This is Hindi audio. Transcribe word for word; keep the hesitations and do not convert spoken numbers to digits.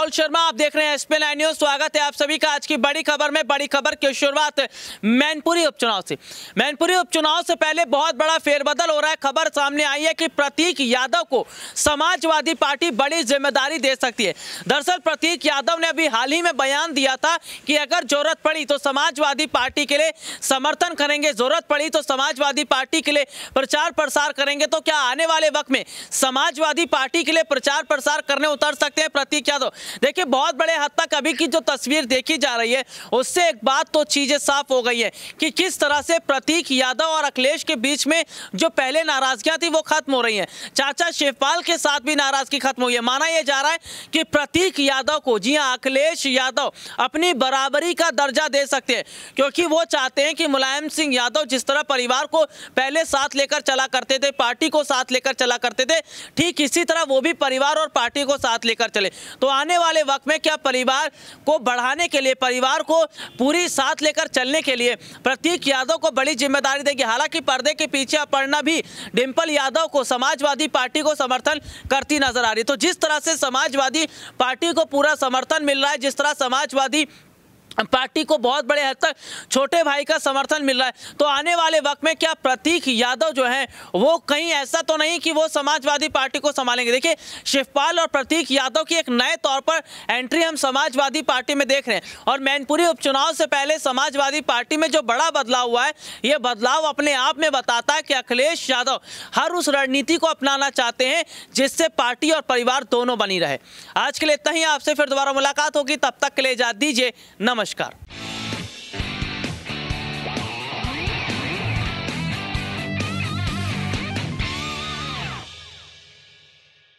राहुल शर्मा, आप देख रहे हैं एसपी नाइन न्यूज। स्वागत है आप सभी का आज की बड़ी खबर में। बड़ी खबर की शुरुआत मैनपुरी उपचुनाव से। मैनपुरी उपचुनाव से पहले बहुत बड़ा फेरबदल हो रहा है। खबर सामने आई है कि प्रतीक यादव को समाजवादी पार्टी बड़ी जिम्मेदारी दे सकती है। दरअसल प्रतीक यादव ने अभी हाल ही में बयान दिया था कि अगर जरूरत पड़ी तो समाजवादी पार्टी के लिए समर्थन करेंगे, जरूरत पड़ी तो समाजवादी पार्टी के लिए प्रचार प्रसार करेंगे। तो क्या आने वाले वक्त में समाजवादी पार्टी के लिए प्रचार प्रसार करने उतर सकते हैं प्रतीक यादव? देखिए, बहुत बड़े हद तक अभी की जो तस्वीर देखी जा रही है उससे एक बात तो चीजें साफ हो गई है कि किस तरह से प्रतीक यादव और अखिलेश के बीच में जो पहले नाराजगियां थी वो खत्म हो रही हैं। चाचा शिवपाल के साथ भी नाराजगी खत्म हुई है। माना यह जा रहा है कि प्रतीक यादव को, जी हां, अखिलेश यादव अपनी बराबरी का दर्जा दे सकते हैं, क्योंकि वो चाहते हैं कि मुलायम सिंह यादव जिस तरह परिवार को पहले साथ लेकर चला करते थे, पार्टी को साथ लेकर चला करते थे, ठीक इसी तरह वो भी परिवार और पार्टी को साथ लेकर चले। तो आने वाले वक्त में क्या परिवार को बढ़ाने के लिए, परिवार को पूरी साथ लेकर चलने के लिए प्रतीक यादव को बड़ी जिम्मेदारी देगी। हालांकि पर्दे के पीछे अपर्णा भी डिंपल यादव को, समाजवादी पार्टी को समर्थन करती नजर आ रही है। तो जिस तरह से समाजवादी पार्टी को पूरा समर्थन मिल रहा है, जिस तरह समाजवादी पार्टी को बहुत बड़े हद तक छोटे भाई का समर्थन मिल रहा है, तो आने वाले वक्त में क्या प्रतीक यादव जो है वो कहीं ऐसा तो नहीं कि वो समाजवादी पार्टी को संभालेंगे? देखिए, शिवपाल और प्रतीक यादव की एक नए तौर पर एंट्री हम समाजवादी पार्टी में देख रहे हैं। और मैनपुरी उपचुनाव से पहले समाजवादी पार्टी में जो बड़ा बदलाव हुआ है, ये बदलाव अपने आप में बताता है कि अखिलेश यादव हर उस रणनीति को अपनाना चाहते हैं जिससे पार्टी और परिवार दोनों बनी रहे। आज के लिए इतना ही। आपसे फिर दोबारा मुलाकात होगी, तब तक के लिए इजाजत दीजिए। नमस्कार।